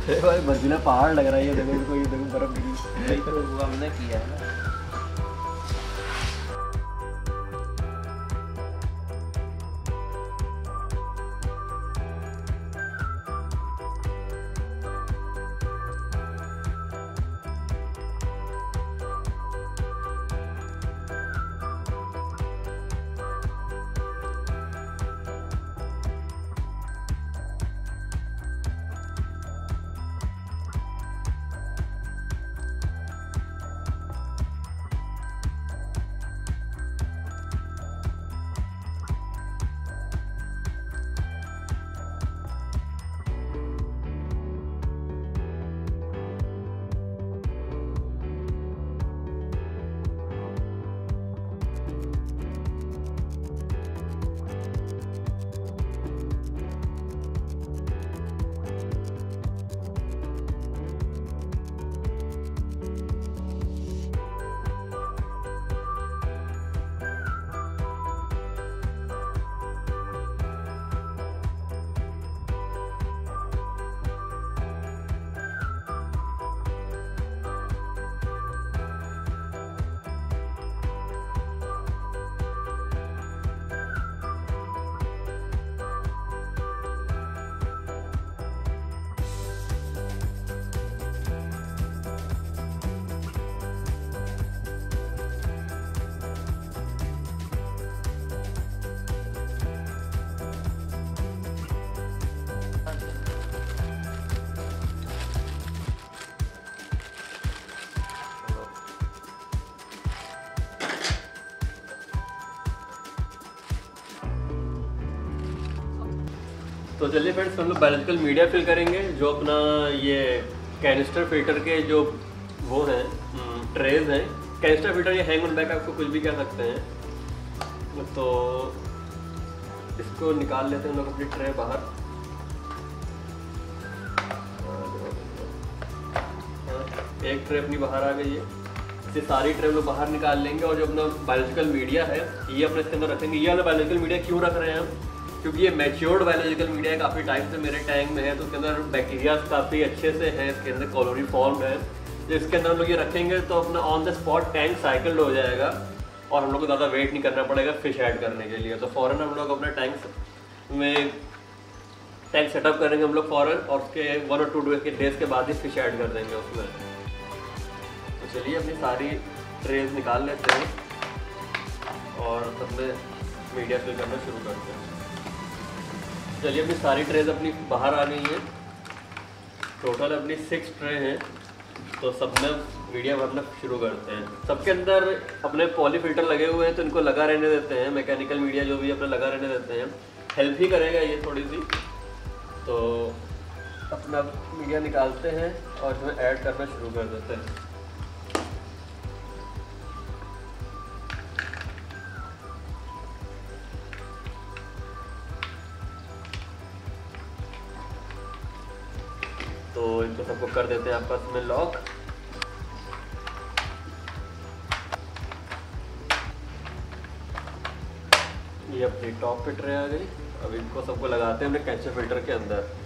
भाई बर्फीला पहाड़ लग रहा है ये, देखो इसको, ये देखो बर्फ गिरी। यही तो वो हमने किया है ना। तो चलिए फ्रेंड्स, हम लोग बायोलॉजिकल मीडिया फिल करेंगे। जो अपना ये कैनिस्टर फिल्टर के जो वो हैं ट्रेज हैं, कैनिस्टर फिल्टर ये हैंग ऑन बैक आपको कुछ भी कह सकते हैं। तो इसको निकाल लेते हैं हम लोग अपनी ट्रे बाहर। एक ट्रे अपनी बाहर आ गई है, इसे सारी ट्रे हम लोग बाहर निकाल लेंगे। और जो अपना बायोलॉजिकल मीडिया है ये अपने इसके अंदर रखेंगे। ये वाला बायोलॉजिकल मीडिया क्यों रख रहे हैं हम? क्योंकि ये मैच्योर्ड बायोलॉजिकल मीडिया है, काफ़ी टाइम से मेरे टैंक में है, तो उसके अंदर बैक्टीरिया काफ़ी अच्छे से हैं, इसके अंदर कॉलोनी फॉर्म है। तो इसके अंदर हम लोग ये रखेंगे तो अपना on the spot tank cycled हो जाएगा और हम लोग को ज़्यादा वेट नहीं करना पड़ेगा फिश ऐड करने के लिए। तो फ़ौरन हम लोग अपना टैंक सेटअप करेंगे हम लोग फ़ौरन, और उसके 1 और 2 डेज़ के बाद ही फिश ऐड कर देंगे उसमें। तो चलिए अपनी सारी ट्रेज निकाल लेते हैं और सब में मीडिया फिल करना शुरू करते हैं। चलिए अपनी सारी ट्रेज अपनी बाहर आ गई हैं। टोटल अपनी 6 ट्रे हैं, तो सब में मीडिया भरना शुरू करते हैं। सबके अंदर अपने पॉली फिल्टर लगे हुए हैं, तो इनको लगा रहने देते हैं। मैकेनिकल मीडिया जो भी अपना लगा रहने देते हैं, हेल्प ही करेगा ये थोड़ी सी। तो अपना मीडिया निकालते हैं और इसमें ऐड करना शुरू कर देते हैं। तो इनको सबको कर देते हैं आपस में लॉक। ये अपनी टॉप पे ट्रे आ गई। अब इनको सबको लगाते हैं अपने कैंसर फिल्टर के अंदर।